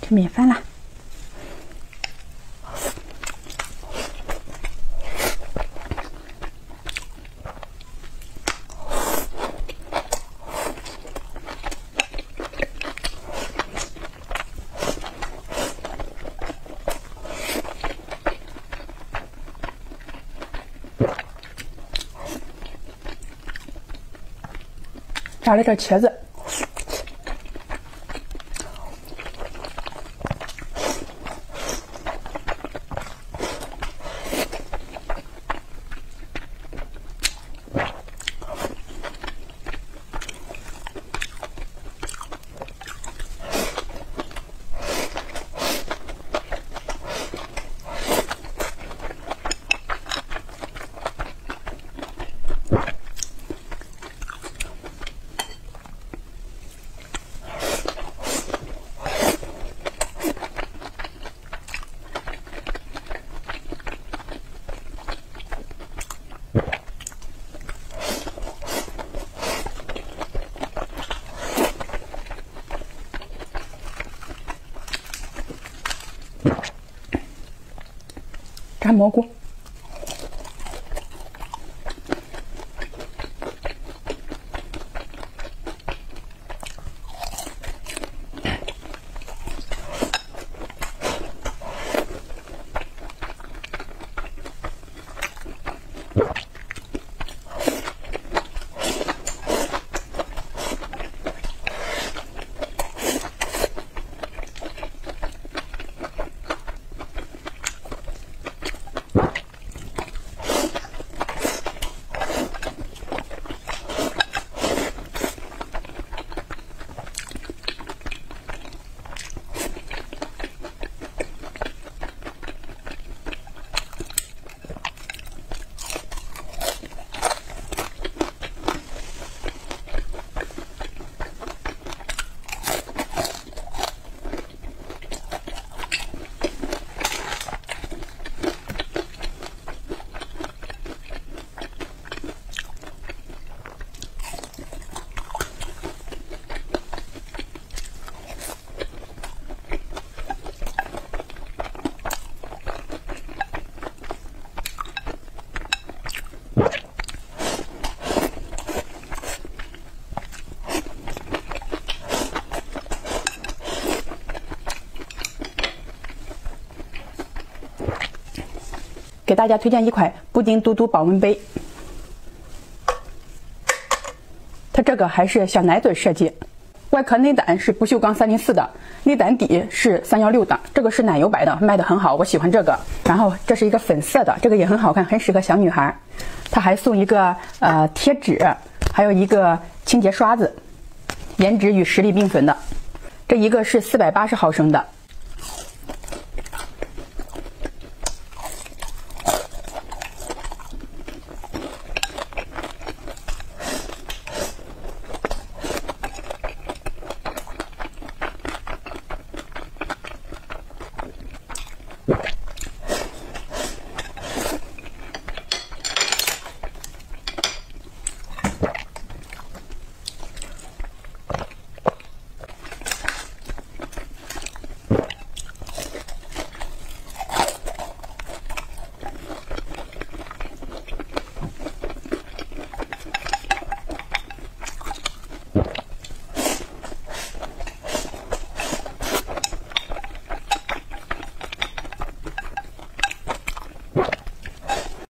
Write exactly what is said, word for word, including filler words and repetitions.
吃米饭啦。炸了点茄子，炸蘑菇。给大家推荐一款布丁嘟嘟保温杯，它这个还是小奶嘴设计，外壳内胆是不锈钢三零四的，内胆底是三一六的，这个是奶油白的，卖的很好，我喜欢这个。然后这是一个粉色的，这个也很好看，很适合小女孩。它还送一个呃贴纸，还有一个清洁刷子，颜值与实力并存的。这一个是四百八十毫升的。